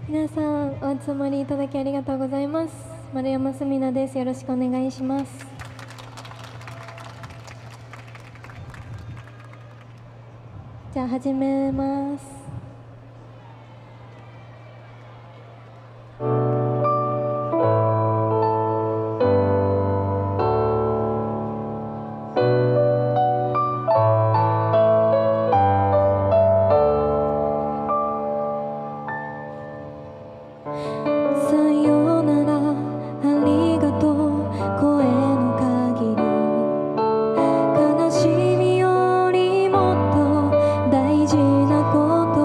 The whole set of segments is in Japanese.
皆さんお集まりいただきありがとうございます。丸山すみなです。よろしくお願いします。じゃあ始めます。さよならありがとう声の限り、悲しみよりもっと大事なこと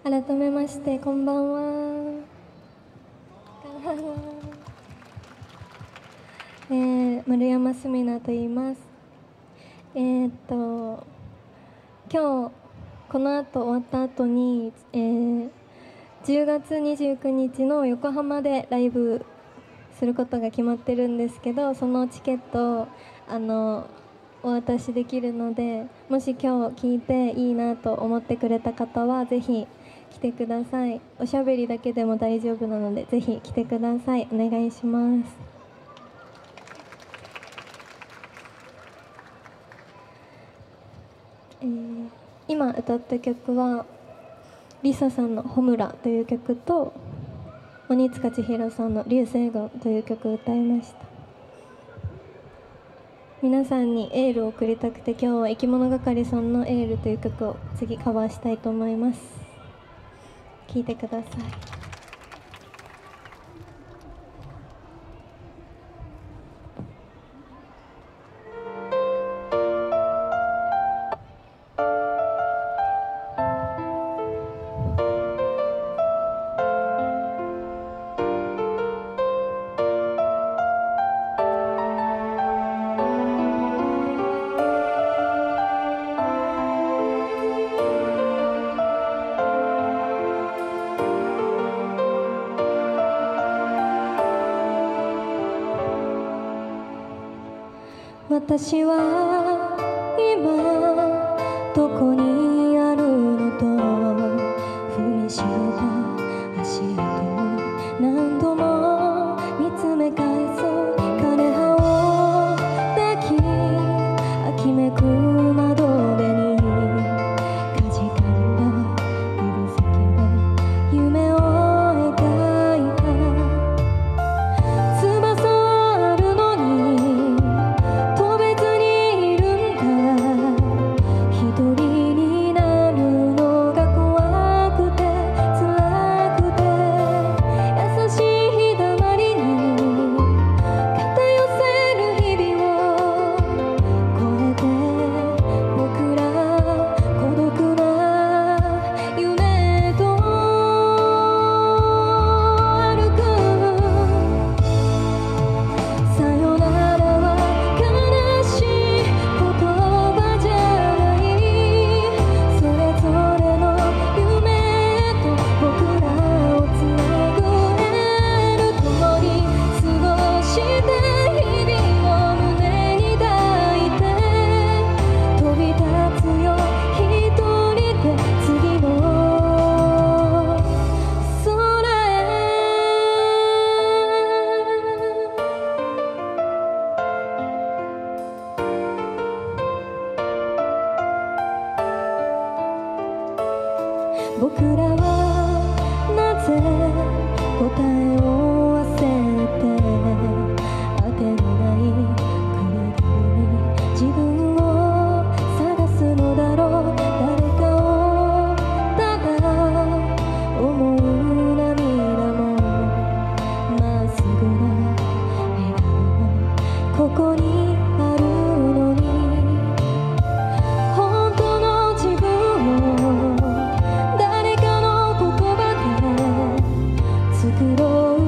改めましてこんばんは。丸山すみなと言います。今日この後終わった後に、10月29日の横浜でライブすることが決まってるんですけど、そのチケットをお渡しできるので、もし今日聞いていいなと思ってくれた方はぜひ来てください。おしゃべりだけでも大丈夫なのでぜひ来てください。お願いします。今歌った曲はリサさんの「炎」という曲と鬼塚千尋さんの「流星群」という曲を歌いました。皆さんにエールを送りたくて、今日はいきものがかりさんの「エール」という曲を次カバーしたいと思います。聴いてください。私は今どこにあるのと踏みしめた足跡を何度も見つめ返す。枯葉を抱き秋めく窓辺にかじかんだ指先で夢を描いた。翼あるのに僕らはなぜ答えを忘れて当てのないくるくるに自分を探すのだろう。誰かをただ思う涙もまっすぐな笑顔もここにあるのに、本当の自分を作ろう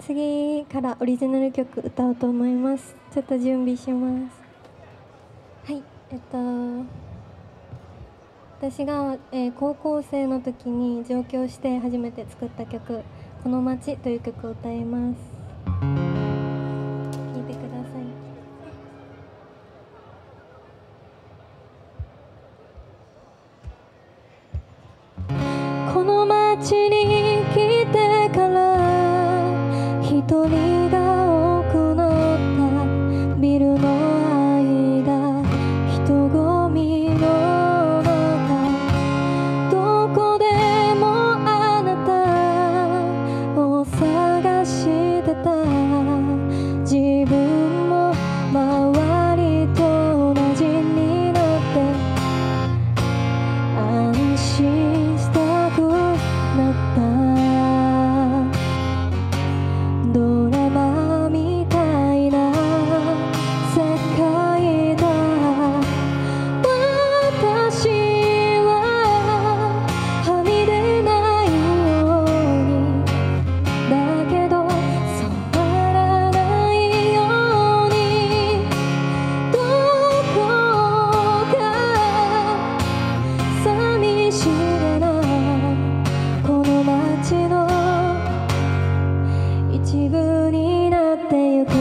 次からオリジナル曲歌おうと思います。ちょっと準備します。はい、私が、高校生の時に上京して初めて作った曲「この街」という曲を歌います。聴いてください。この街に来てから一人が多くなったビルの間、人混みの中、どこでもあなたを探してた。自分も周りと同じになって安心したくなった。ドラマみたいな世界だ。私ははみ出ないように、だけど染まらないように、どこか寂しげなこの街の一部になってゆく。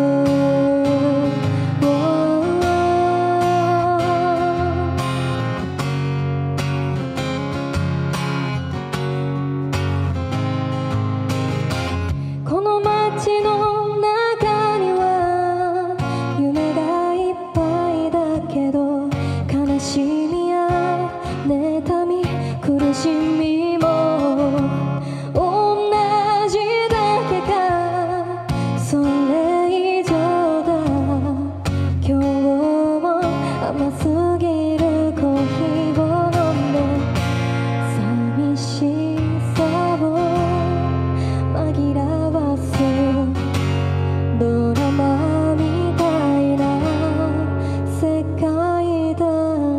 この街の中には夢がいっぱいだけど、悲しみや妬み苦しみも同じだけか、それ以上だ。今日も甘すぎるコーヒーを飲んで、寂しさを紛らわす。ドラマみたいな世界だ。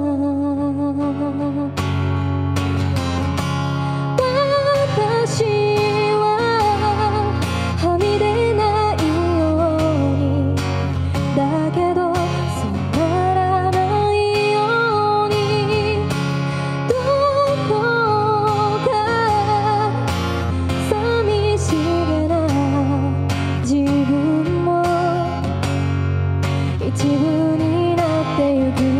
私ははみ出ないように、だけど染まらないように、どこか寂しげな自分も一部になってゆく。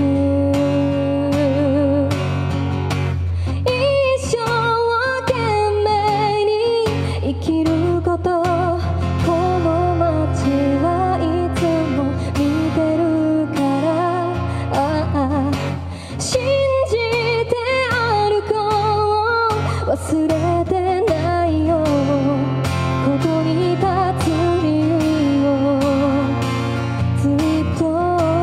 一生懸命に生きること、この街はいつも見てるから。信じて歩こう、忘れてないよここに立つ理由をずっと。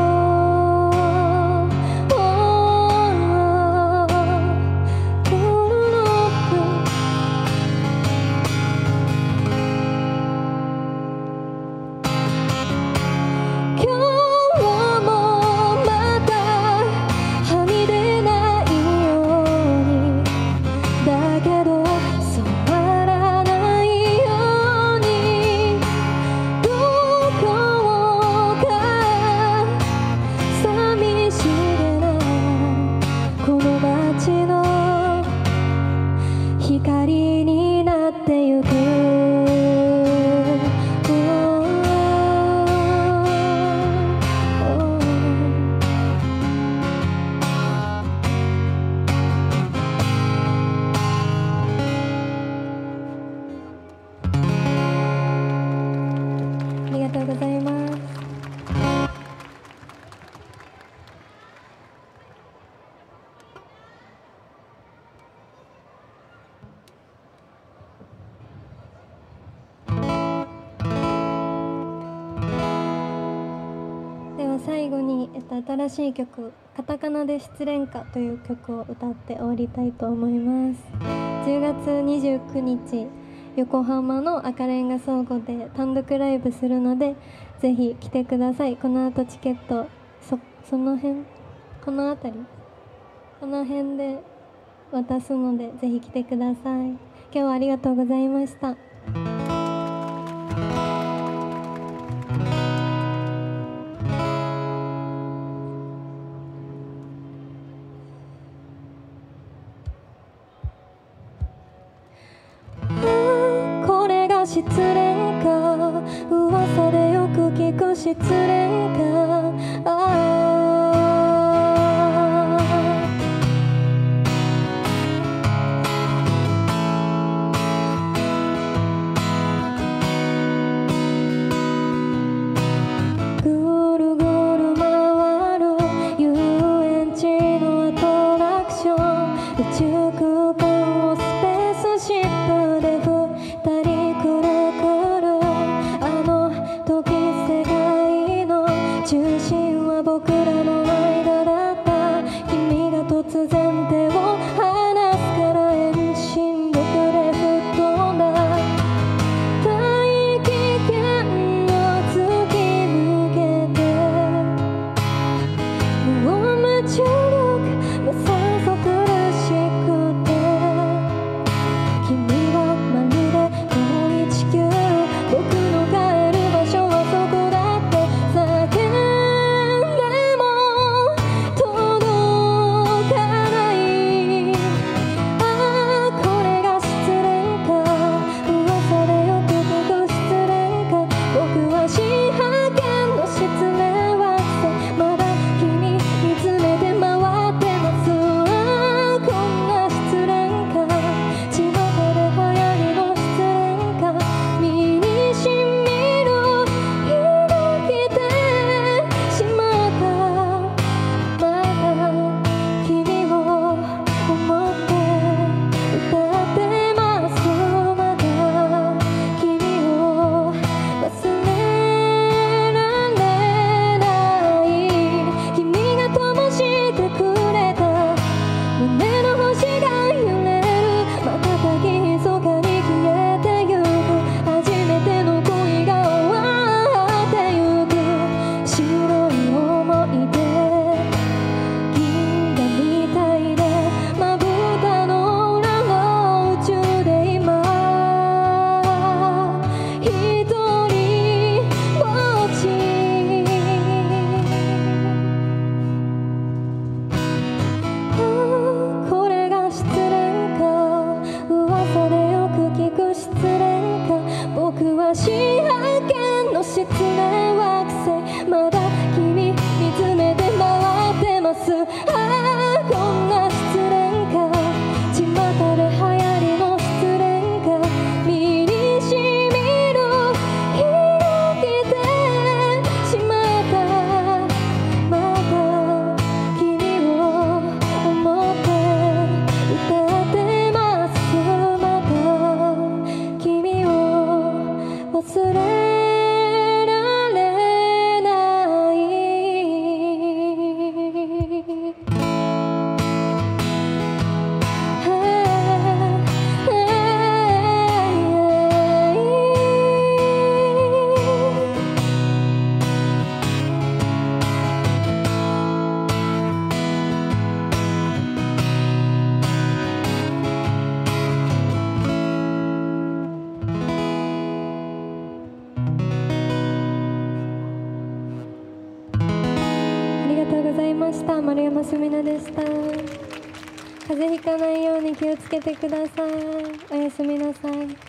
今日もまたはみ出ないように、だけど染まらないように、どこか寂しげなこの街の光になってゆく。ありがとうございます。では最後に、新しい曲「カタカナで失恋歌」という曲を歌って終わりたいと思います。10月29日横浜の赤レンガ倉庫で単独ライブするので、ぜひ来てください。この後チケットこの辺で渡すので、ぜひ来てください。今日はありがとうございました。 失恋か、噂でよく聞く失恋か。ぐるぐる回る遊園地のアトラクション、宇宙空間をスペースシップで二人くるくる、あの時世界の中心は僕らの間だった。君が突然手を離すから遠心力で吹っ飛んだ。大気圏を突き抜けて無重力も酸素苦しくて、君はまるで遠い地球、僕の帰る場所はそこだって叫んでも届かない。ああこれが失恋か、噂でよく聞く失恋か。僕は新発見の失恋惑星、まだ君見つめて回ってます。ああこんな失恋か、巷で流行りの失恋か。身にしみる響きてしまった。まだ君を思って歌ってます。まだ君を忘れられない。君が灯してくれた胸の星が揺れる。瞬き密かに消えてゆく。初めての恋が終わってゆく。白い思い出銀河みたいで、まぶたの裏の宇宙で今一人ぼっち。これが失恋か、噂でよく聞く失恋か。僕は新発見の失恋惑星、まだ君見つめて回ってます。ああこんな失恋か、巷で流行りの失恋か。身にしみる響きてしまった。まだ君を思って歌ってます。まだ君を忘れられない。ありがとうございました。丸山すみなでした。風邪ひかないように気をつけてください。おやすみなさい。